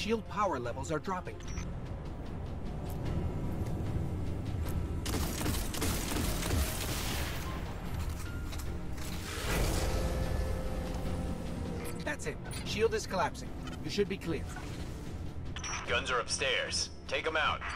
shield power levels are dropping. That's it. Shield is collapsing. You should be clear. Guns are upstairs. Take them out.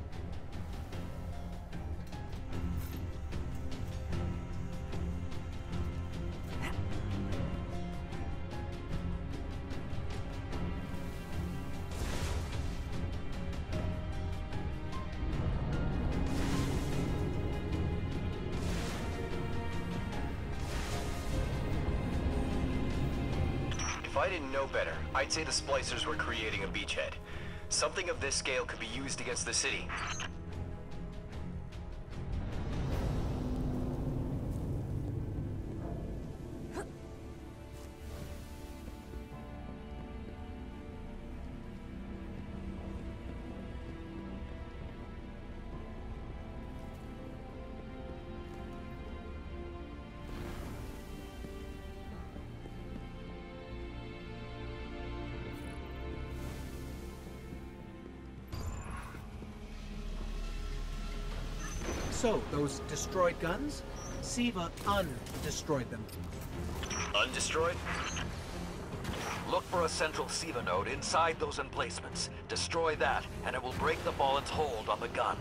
If I didn't know better, I'd say the splicers were creating a beachhead. Something of this scale could be used against the city. So, those destroyed guns? Siva undestroyed them. Undestroyed? Look for a central Siva node inside those emplacements. Destroy that, and it will break the Fallen's hold on the gun.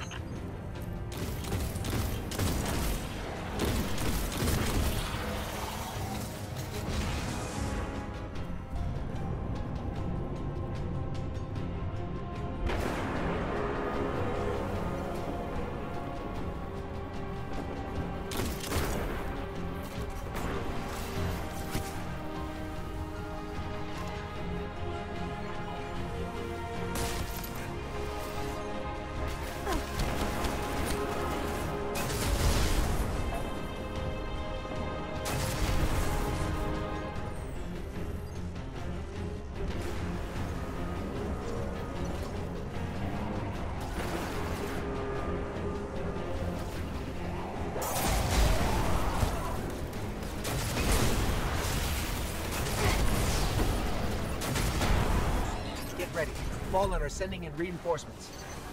Ready. Fallen are sending in reinforcements.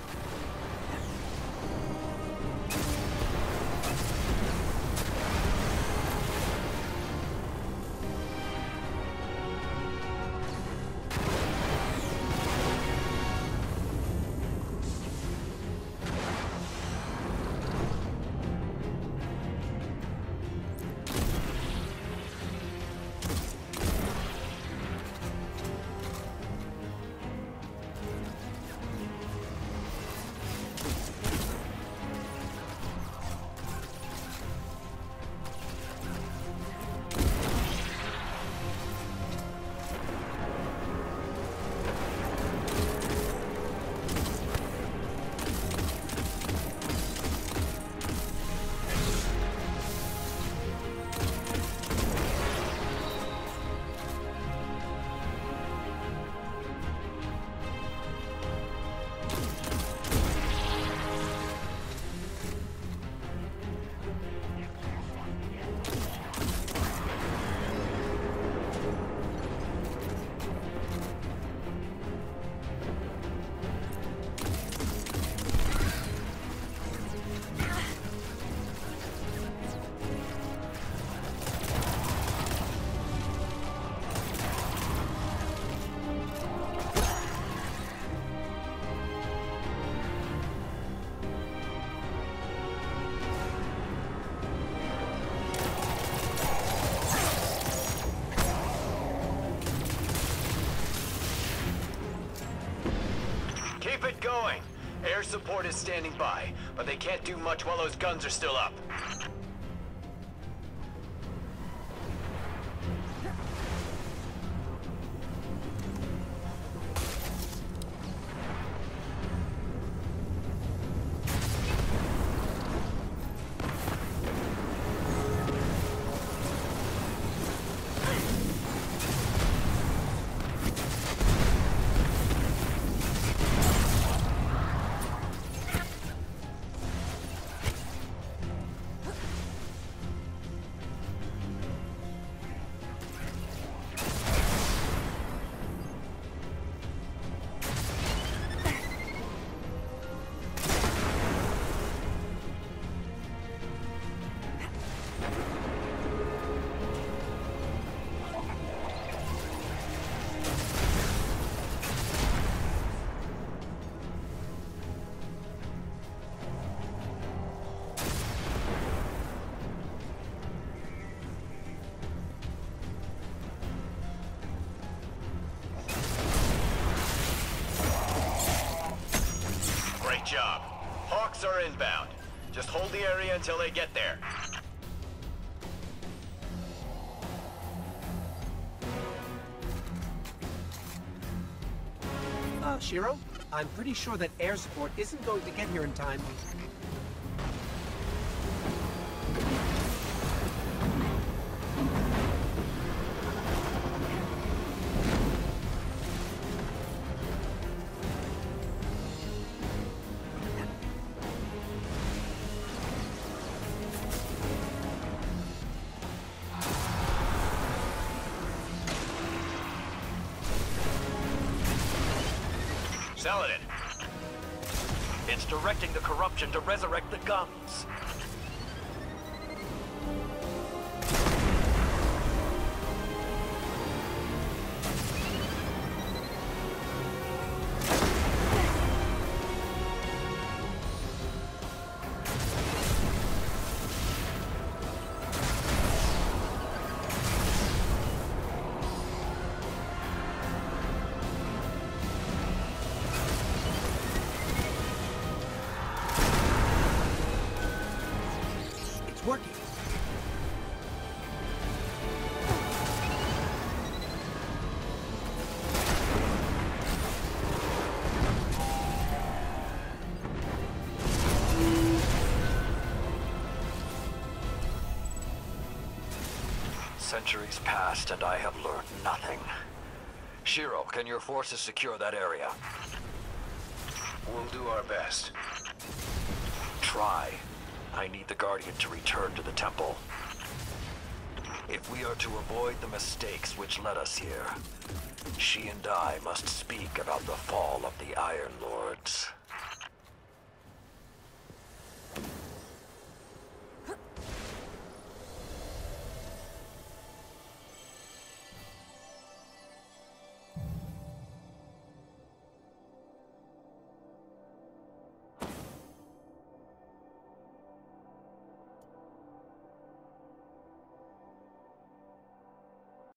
Keep it going. Air support is standing by, but they can't do much while those guns are still up. Great job. Hawks are inbound. Just hold the area until they get there. Shiro? I'm pretty sure that air support isn't going to get here in time. Saladin. It's directing the corruption to resurrect the guns. Working. Centuries passed and I have learned nothing. Shiro, can your forces secure that area? We'll do our best. Try. I need the Guardian to return to the temple. If we are to avoid the mistakes which led us here, she and I must speak about the fall of the Iron Lords.